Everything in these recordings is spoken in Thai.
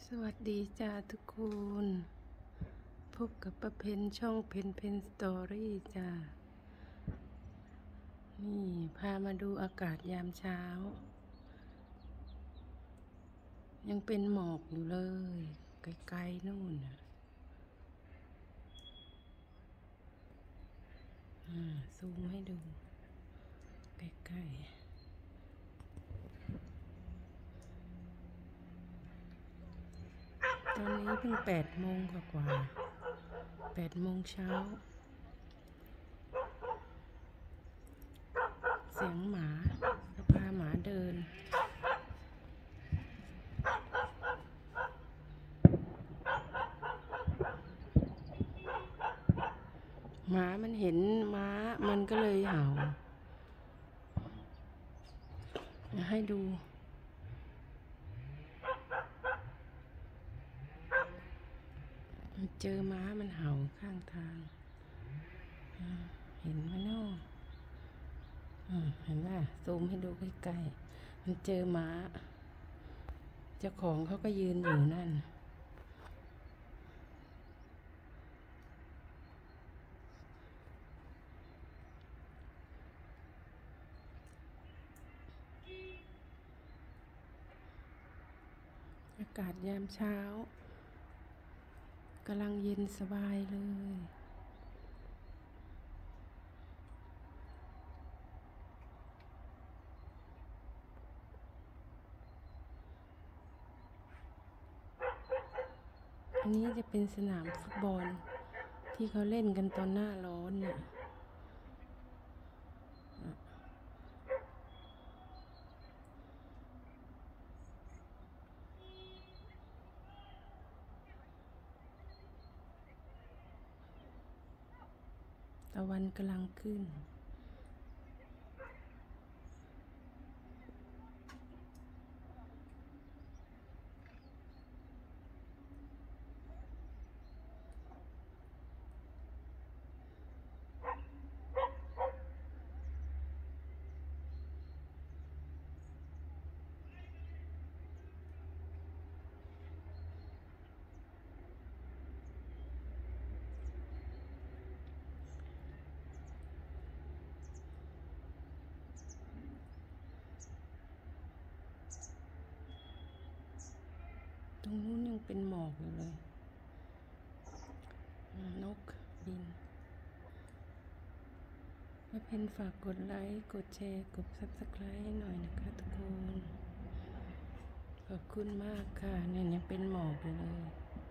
สวัสดีจ้าทุกคนพบกับป้าเพนช่องเพนสตอรี่จ้านี่พามาดูอากาศยามเช้ายังเป็นหมอกอยู่เลยไกลๆนู่นซูมให้ดูใกล้ๆตอนนี้เพิ่ง8 โมงกว่า8 โมงเช้าเสียงหมาก็พาหมาเดินหมามันเห็นม้ามันก็เลยเห่าให้ดูเจอม้ามันเห่าข้างทางเห็นไหมเนาะเห็นไหมซูมให้ดูใกล้ๆมันเจอม้าเจ้าของเขาก็ยืนอยู่นั่นอากาศยามเช้ากำลังเย็นสบายเลยอันนี้จะเป็นสนามฟุตบอลที่เขาเล่นกันตอนหน้าร้อนเนี่ยตะวันกำลังขึ้นตรงนู้นยังเป็นหมอกอยู่เลยนกบินถ้าเพนฝากกดไลค์กดแชร์กดซับสไครต์ให้หน่อยนะคะทุกคนขอบคุณมากค่ะเนี่ยยังเป็นหมอกอยู่เลย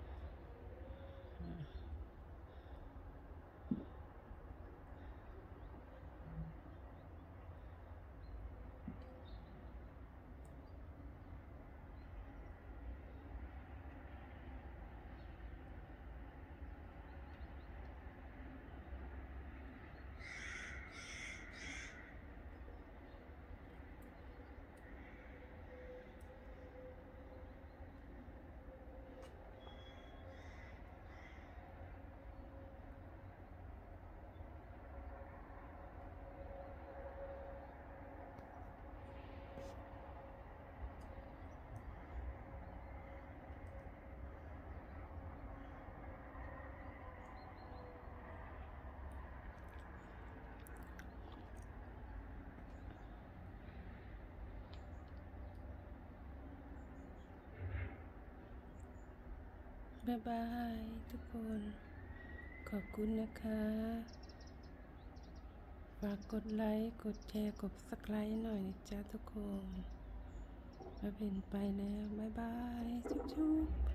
บ๊ายบายทุกคนขอบคุณนะคะฝากกดไลค์กดแชร์กดซับสไครต์หน่อยนะจ๊ะทุกคนมาเป็นไปแล้วบ๊ายบายจุ๊บ